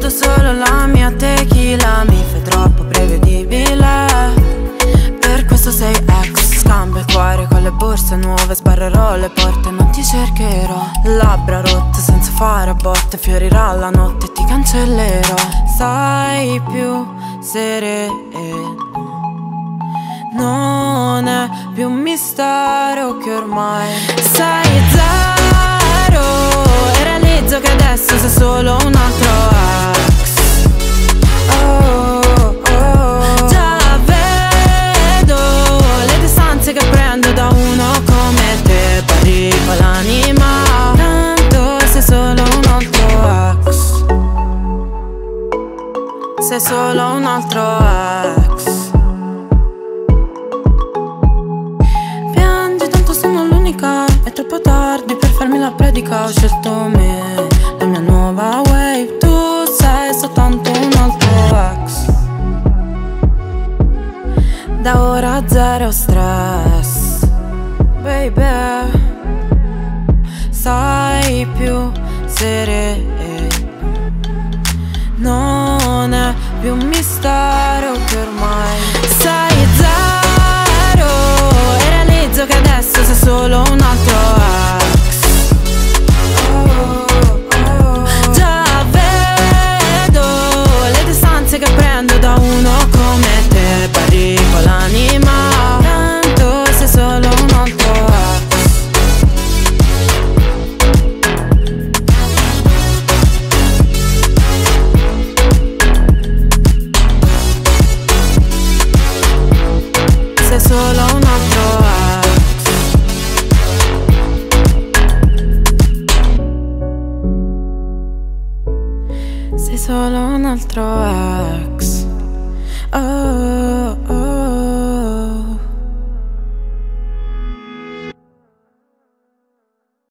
bevuto solo la mia tequila, mi fai troppo prevedibile. Per questo sei ex, scambio il cuore con le borse nuove, sbarrerò le porte, non ti cercherò. Labbra rotte senza fare a botte, fiorirà la notte e ti cancellerò. Sai più sereno, non è più un mistero che ormai sei zero, e realizzo che adesso sei solo un altro ex. Oh, oh. Già vedo le distanze che prendo da uno come te, pari con l'anima, tanto sei solo un altro ex. Sei solo un altro ex. È troppo tardi per farmi la predica, ho scelto me, la mia nuova wave. Tu sei soltanto un altro ex. Da ora zero stress, baby. Sai più sereno, non è più un mistero che ormai sei zero, e realizzo che adesso sei solo un altro ex. Oh, oh. Già vedo le distanze che prendo da uno come te, pari con l'anima, tanto sei solo un altro ex. Sei solo un altro ex. Sei solo un altro ex. Oh, oh.